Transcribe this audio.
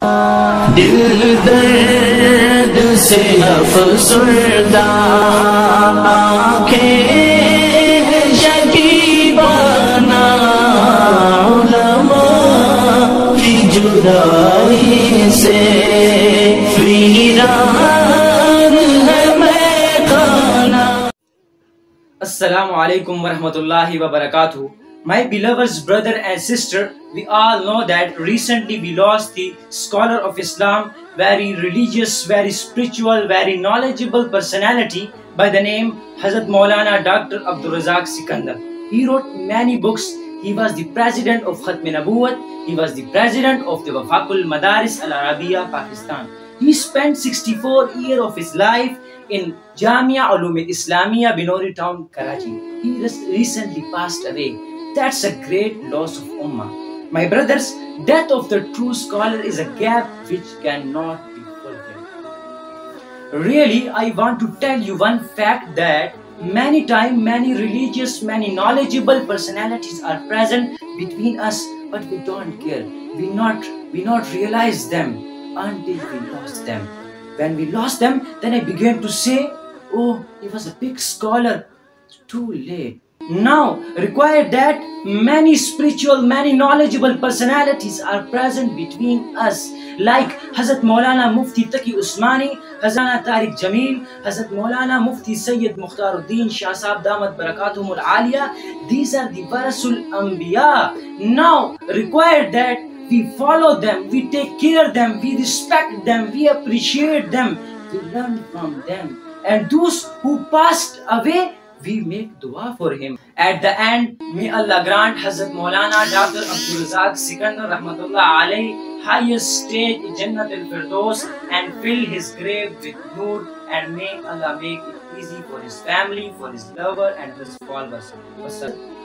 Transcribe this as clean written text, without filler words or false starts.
दिल दर्द से अफसरदा, आँखें शकीबाना, उलमा की जुदाई से वीरान है मैदाना। Assalamu alaikum warahmatullahi wabarakatuh. My beloved brother and sister, we all know that recently we lost the scholar of Islam, very religious, very spiritual, very knowledgeable personality by the name Hazrat Maulana Dr. Abdul Razak Sikandar. He wrote many books. He was the president of Khatm Nabuwat. He was the president of the Wafaqul Madaris Al Arabiya, Pakistan. He spent 64 years of his life in Jamia Ulum Islamia, Binori town, Karachi. He recently passed away. That's a great loss of Ummah. My brothers, death of the true scholar is a gap which cannot be fulfilled. Really, I want to tell you one fact that many times, many religious, many knowledgeable personalities are present between us, but we don't care. We not realize them until we lost them. When we lost them, then I began to say, oh, he was a big scholar. Too late. Now, required that many spiritual, many knowledgeable personalities are present between us, like Hazrat Maulana Mufti Taqi Usmani, Hazrat Tariq Jamil, Hazrat Maulana Mufti Sayyid Mukhtaruddin Shah Sahab Damat Barakatuhum Al-Aliya. These are the Warasul Anbiya. Now, required that we follow them, we take care of them, we respect them, we appreciate them, we learn from them. And those who passed away, we make dua for him. At the end, may Allah grant Hazrat Maulana Dr. Abdul Razak Sikandar Rahmatullah Alayhi highest stage in Jannat al-Firdaus and fill his grave with nur, and may Allah make it easy for his family, for his lover and his followers.